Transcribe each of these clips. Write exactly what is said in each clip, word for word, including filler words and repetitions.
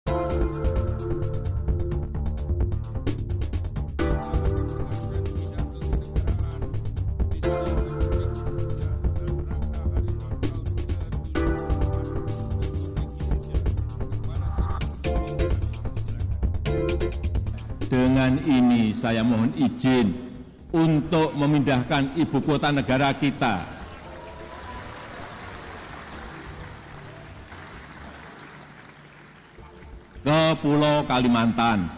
Dengan ini saya mohon izin untuk memindahkan ibu kota negara kita ke Pulau Kalimantan.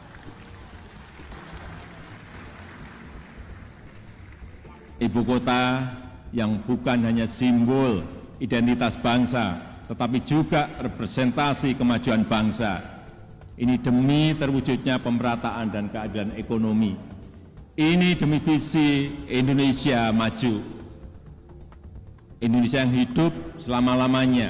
Ibu kota yang bukan hanya simbol identitas bangsa, tetapi juga representasi kemajuan bangsa. Ini demi terwujudnya pemerataan dan keadilan ekonomi. Ini demi visi Indonesia maju. Indonesia yang hidup selama-lamanya.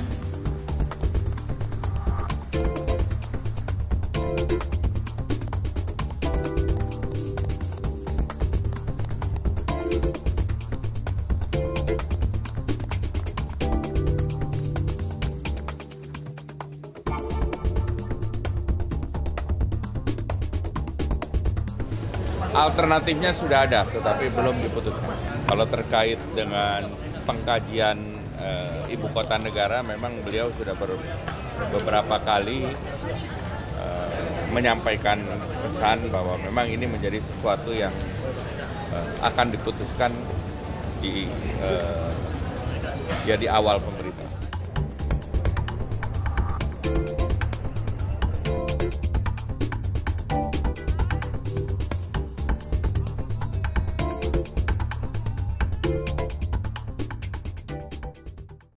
Alternatifnya sudah ada, tetapi belum diputuskan. Kalau terkait dengan pengkajian e, ibu kota negara, memang beliau sudah ber, beberapa kali e, menyampaikan pesan bahwa memang ini menjadi sesuatu yang e, akan diputuskan di, e, ya di awal pemerintahan.